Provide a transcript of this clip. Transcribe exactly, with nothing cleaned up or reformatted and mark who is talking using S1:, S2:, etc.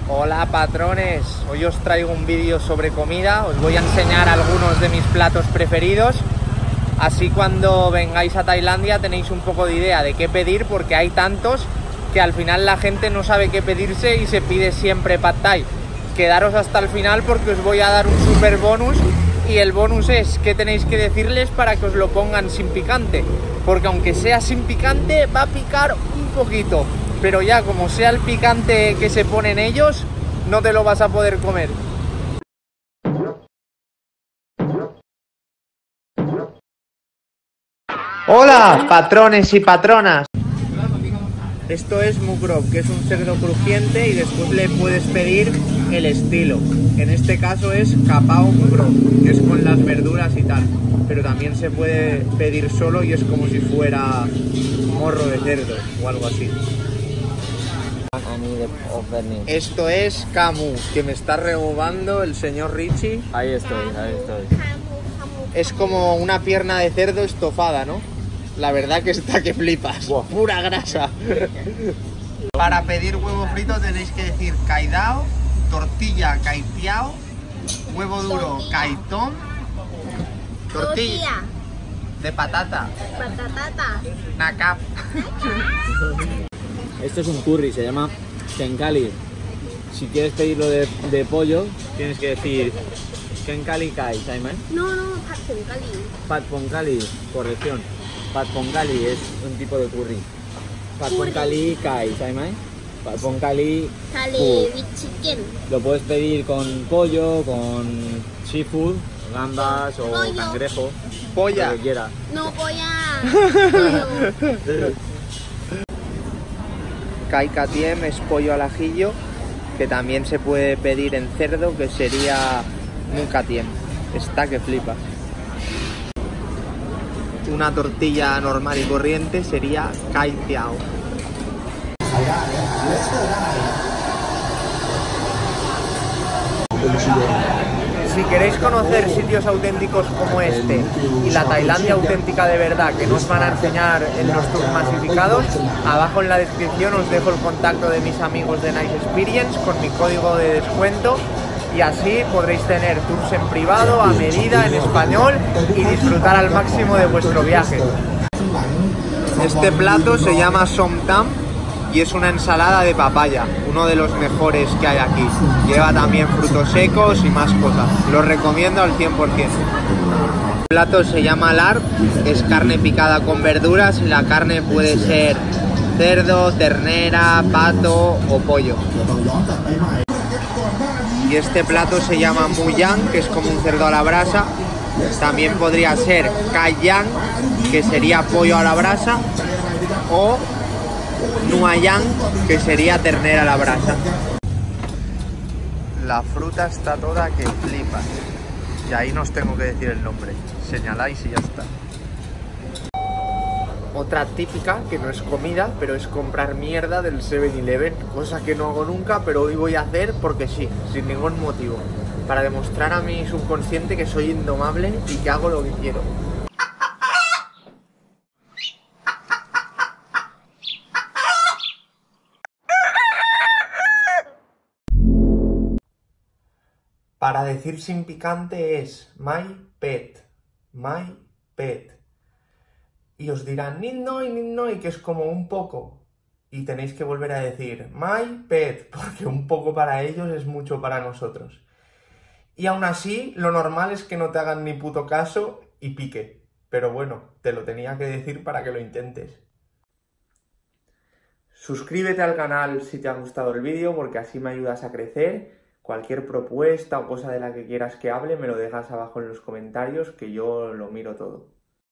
S1: Hola patrones, hoy os traigo un vídeo sobre comida, os voy a enseñar algunos de mis platos preferidos, así cuando vengáis a Tailandia tenéis un poco de idea de qué pedir, porque hay tantos que al final la gente no sabe qué pedirse y se pide siempre Pad Thai. Quedaros hasta el final porque os voy a dar un super bonus, y el bonus es que tenéis que decirles para que os lo pongan sin picante, porque aunque sea sin picante va a picar un poquito, pero ya como sea el picante que se ponen ellos, no te lo vas a poder comer. Hola, patrones y patronas. Esto es mukrok, que es un cerdo crujiente, y después le puedes pedir el estilo. En este caso es kapao mukrok, que es con las verduras y tal. Pero también se puede pedir solo y es como si fuera morro de cerdo o algo así. Esto es camu, que me está rebobando el señor Richie.
S2: Ahí estoy, ahí estoy.
S1: Es como una pierna de cerdo estofada, ¿no? La verdad que está que flipas. Wow. Pura grasa. Para pedir huevo frito tenéis que decir caidao, tortilla caitiao, huevo duro caitón, tortilla de patata,
S3: Patatata.
S1: nakap.
S2: Esto es un curry, se llama kenkali. Si quieres pedirlo de, de pollo, tienes que decir kenkali kai, ¿sabes?
S3: No, no, Pad Pongkali.
S2: Pad Pongkali, corrección. Pad Pongkali es un tipo de curry. Pad
S3: Curry.
S2: Pongkali kai, ¿sabes? Pad Pongkali
S3: Thale
S2: food.
S3: with chicken.
S2: Lo puedes pedir con pollo, con seafood, gambas o
S3: Pollo.
S2: cangrejo,
S1: Polla.
S2: lo que quieras.
S3: No polla. Pollo.
S1: Kai katiem es pollo al ajillo, que también se puede pedir en cerdo, que sería nun katiem. Está que flipas. Una tortilla normal y corriente sería kai tiao. Si queréis conocer sitios auténticos como este y la Tailandia auténtica de verdad, que nos van a enseñar en los tours masificados, abajo en la descripción os dejo el contacto de mis amigos de Nice Experience con mi código de descuento, y así podréis tener tours en privado, a medida, en español, y disfrutar al máximo de vuestro viaje. Este plato se llama som tam y es una ensalada de papaya, uno de los mejores que hay aquí. Lleva también frutos secos y más cosas. Lo recomiendo al cien por cien. El plato se llama lar, es carne picada con verduras, y la carne puede ser cerdo, ternera, pato o pollo. Y este plato se llama muyang, que es como un cerdo a la brasa. También podría ser kayang, que sería pollo a la brasa, o nuayang, que sería ternera a la brasa. La fruta está toda que flipas, y ahí no os tengo que decir el nombre, señaláis y ya está. Otra típica, que no es comida, pero es comprar mierda del seven eleven, cosa que no hago nunca, pero hoy voy a hacer porque sí, sin ningún motivo, para demostrar a mi subconsciente que soy indomable y que hago lo que quiero. Para decir sin picante es my pet, my pet. Y os dirán ninnoi, ninnoi, que es como un poco. Y tenéis que volver a decir my pet, porque un poco para ellos es mucho para nosotros. Y aún así, lo normal es que no te hagan ni puto caso y pique. Pero bueno, te lo tenía que decir para que lo intentes. Suscríbete al canal si te ha gustado el vídeo, porque así me ayudas a crecer. Cualquier propuesta o cosa de la que quieras que hable me lo dejas abajo en los comentarios, que yo lo miro todo.